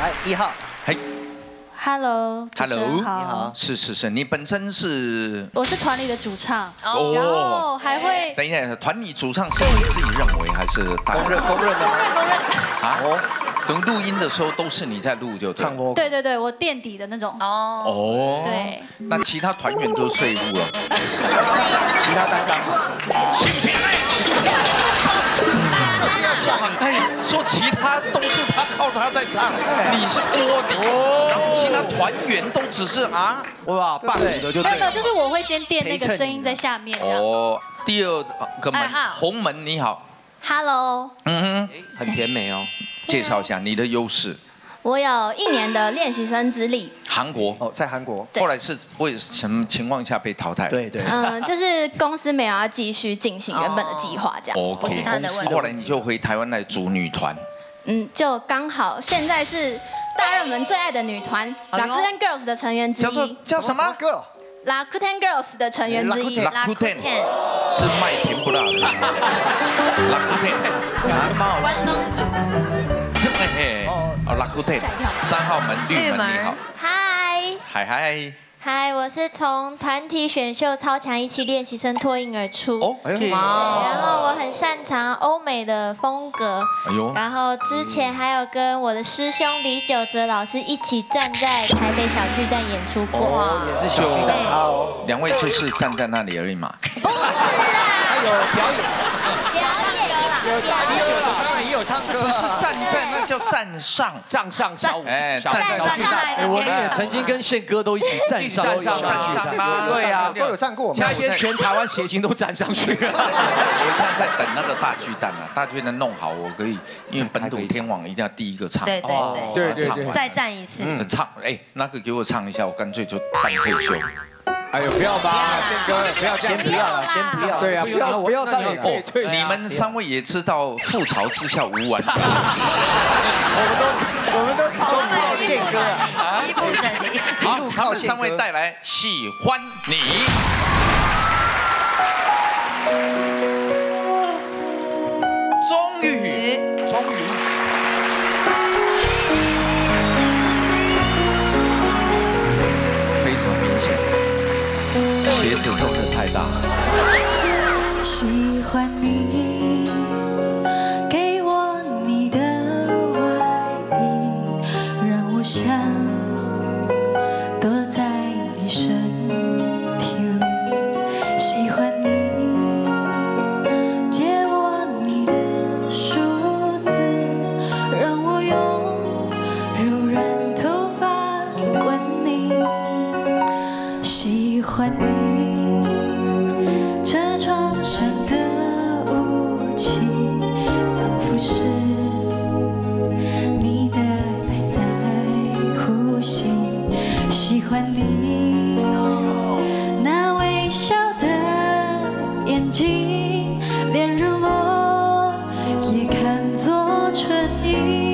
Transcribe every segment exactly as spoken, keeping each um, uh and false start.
来一号， 嘿 ，Hello，Hello， 你好， 是是是，你本身是我是团里的主唱， 哦然后还会等一下，团里主唱是你自己认为还是大家公认公认的公认公认， 啊？ 哦， 等录音的时候都是你在录就对唱过， 对对对，我垫底的那种， 哦， 哦， 对， 那其他团员都睡屋了， 其他担当， 新品就是要像你， 哎，说其他都是他靠他在唱，你是锅底，然后其他团员都只是啊， 哇，棒的就没有没有， 对。 就是我会先垫那个声音在下面，这样哦，第二个门二号红门你好， ，Hello， 嗯哼， 很甜美哦。 介绍一下你的优势， 我有一年的练习生资历， 韩国， 哦，在韩国， 对后来是为什么情况下被淘汰？ 对对， 嗯，就是公司没有要继续进行原本的计划，这样， ，OK， 不是他的问题后来你就回台湾来组女团， 嗯，就刚好现在是大热门最爱的女团哎呦 Rakuten Girls 的成员之叫做一叫什么？ girl？ ，Rakuten Girls 的成员之一， Rakuten 是卖甜不辣的，Rakuten， 关东煮， 嘿嘿，哦，Rakuten，三号门绿门你好， 嗨嗨嗨， 嗨，我是从团体选秀超强一期练习生脱颖而出。 哦，哎呦， 然后我很擅长欧美的风格， 哎呦， 然后之前还有跟我的师兄李玖哲老师一起站在台北小巨蛋演出过。 哦，也是小巨蛋咖哦， 两位就是站在那里而已嘛， 还有表演， 表演有唱歌，当然也有唱歌， 不是站在那叫站上， 站上跳舞， 哎， 小站站上上来的我们也曾经跟宪哥都一起站上站上站站上啊， 对啊， 都有唱过。 现在今天全台湾谐星都站上去了。 我现在在等那个大巨蛋啊，大巨蛋弄好，我可以，因为本土天王一定要第一个唱， 对对对， 对对对唱完再站一次， 嗯，唱，哎，那个给我唱一下，我干脆就办退休。 哎呦，不要吧， 宪哥，不要先不要了，先不要， 对啊，不要不要唱也可以哦退。 你们三位也知道覆巢之下无完卵， 我们都我们都靠我们不宪哥啊。 一步整理。 好，他们三位带来喜欢你。终于，终于，非常明显，鞋子真的太大了。 喜欢你，给我你的外衣，让我想躲在你身体里。喜欢你，借我你的梳子，让我用柔软头发吻你。喜欢你，车窗上的雾气，仿佛是你的爱在呼吸。喜欢你那微笑的眼睛，连日落也看作春意。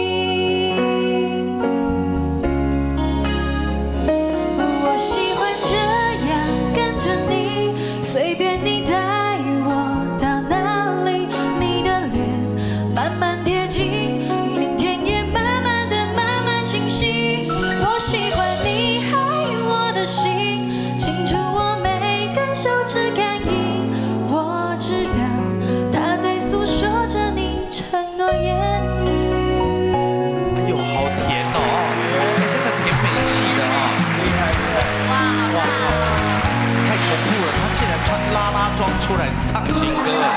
我喜欢这样跟着你，随便你带我到哪里，你的脸慢慢贴近，明天也慢慢的慢慢清晰。我喜欢你害我的心，清楚我每个手指感应。我知道它在诉说着你承诺言语。 哎呦，好甜哦，真的甜美系的啊，厉害厉害， 哇，好大太恐怖了，他竟然穿拉拉装出来唱情歌啊！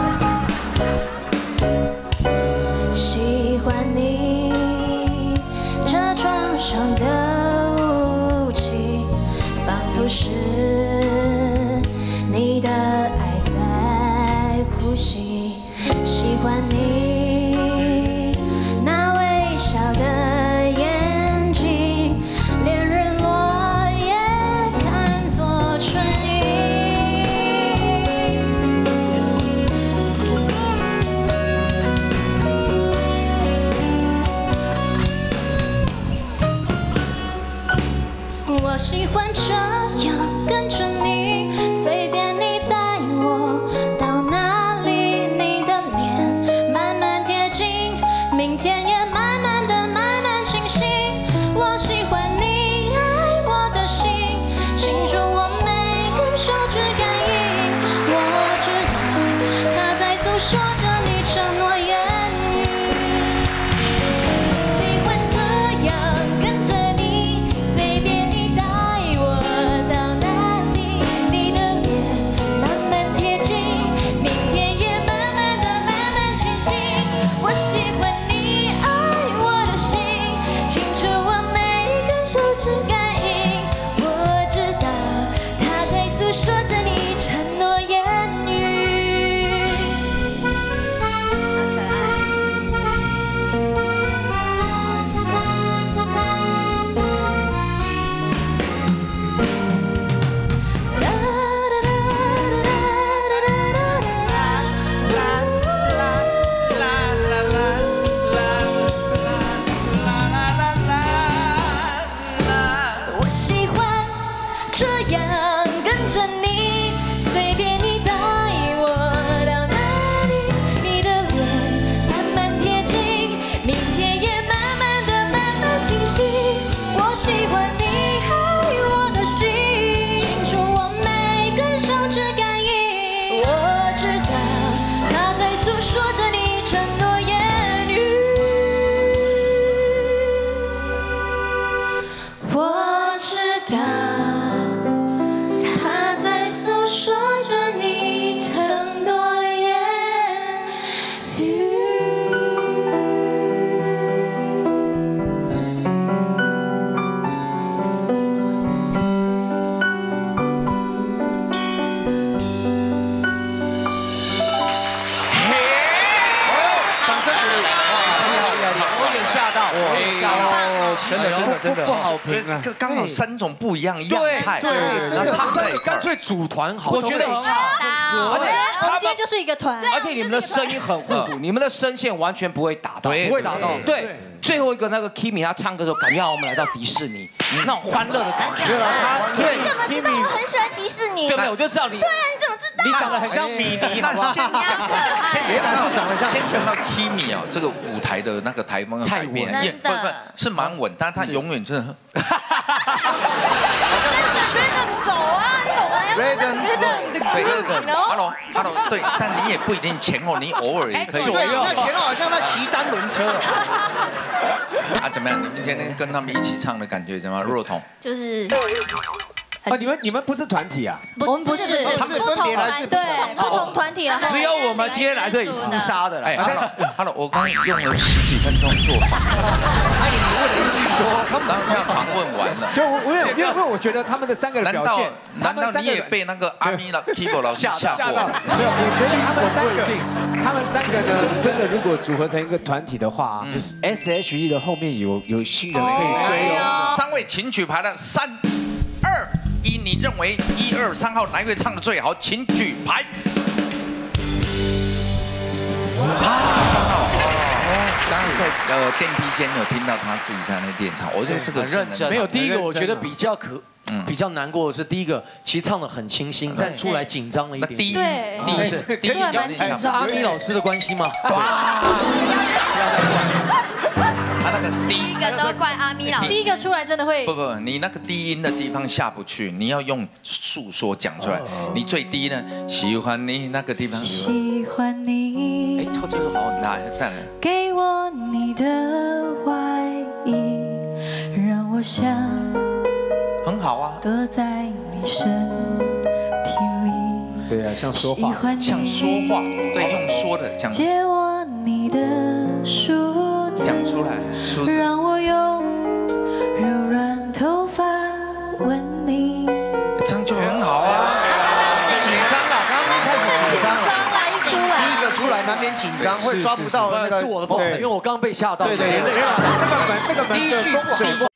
喜欢你，车窗上的雾气，仿佛是你的爱在呼吸。喜欢你那微笑的眼睛，连日落也看作春意。我喜欢这样跟着你，随便你带我到哪里，你的脸慢说着你承诺言语。喜欢这样跟着你，随便你带我到哪里，你的脸慢慢贴近，明天也慢慢的慢慢清醒。我喜欢你爱我的心，清楚我每个手指感应。我知道他在诉说着你承诺言语。我喜欢这样跟着你，随便你带我到哪里，你的脸慢慢贴近，明天也慢慢的慢慢清晰。我喜欢你爱我的心，清楚我每个手指感应。我知道他在诉说着你承诺言语。我知道他在诉说着你承诺言语。 掌声鼓励！ 我有点吓到，我有点吓到。 哦，真的真的真的不好评啊，刚好三种不一样样态， 对对然后唱在一块儿。 干脆组团好， 我觉得很我觉得我们今天就是一个团， 而且你们的声音很互补，你们的声线完全不会打到， 对不会打到。 对，最后一个那个 Kimi 他唱歌的时候，感觉好像我们来到迪士尼，那种欢乐的感觉。 对啊， 对你怎么知道我很喜欢迪士尼？ 对不对？我就知道你， 对啊，你怎么知道？ 你长得很像米妮，好不好？ 先讲，先原来是长得像先讲到 Kimi 啊，这个舞台的那个台风的改变， 太稳也不不是蛮稳，但他永远真的。 走啊，你懂吗 Rhythm 对，Hello Hello， 对，但你也不一定前后，你偶尔也可以。 对，那前后好像在骑单轮车。 啊，怎么样？你们今天跟他们一起唱的感觉怎么样？若彤， 就是啊，你们你们不是团体啊？ 我们不是， 他们分别来自不同对不同团体，然后只有我们今天来这里厮杀的哎啦。 ，Hello Hello，我刚用了十几分钟做访问， 哎，你问了一句说，他们然后他访问完了。 就我我有因为因为我觉得他们的三个的难道表现，他难道你也们三个人被那个阿咪老 Keyboard 老师吓过？ 到？没有，我觉得他们三个，他们三个呢，真的如果组合成一个团体的话，就是 S H E 的后面有有新人可以追哦。 三位请举牌的三二一，你认为一二三号哪一位唱的最好？请举牌。三号哦，刚刚在呃电梯间有听到他自己在那练唱，我觉得这个很认真没有，第一个我觉得比较可嗯比较难过的是，第一个其实唱的很清新，但出来紧张了一点。 那第一对第一是第一出来蛮紧张是阿咪老师的关系吗？ 他那个第一第一个都怪阿咪老师。 第一个出来真的会不不，你那个低音的地方下不去，你要用诉说讲出来。你最低呢，喜欢你那个地方。 喜欢哎， 你， 这这个好，来再来。 给我你的外衣，让我想很好啊， 躲在你身体里。 对啊，像说话， 喜欢你像说话，对，用说的讲借我你的梳子， 讲出来，说让我用柔软头发吻你。 这样就很好啊。 紧张了，刚刚一开始紧张了。 来一出来， 第一个出来难免紧张，会抓不到那个。 是我的不好，因为我刚刚被吓到。 对对，任老师那个门那个门第一句的风水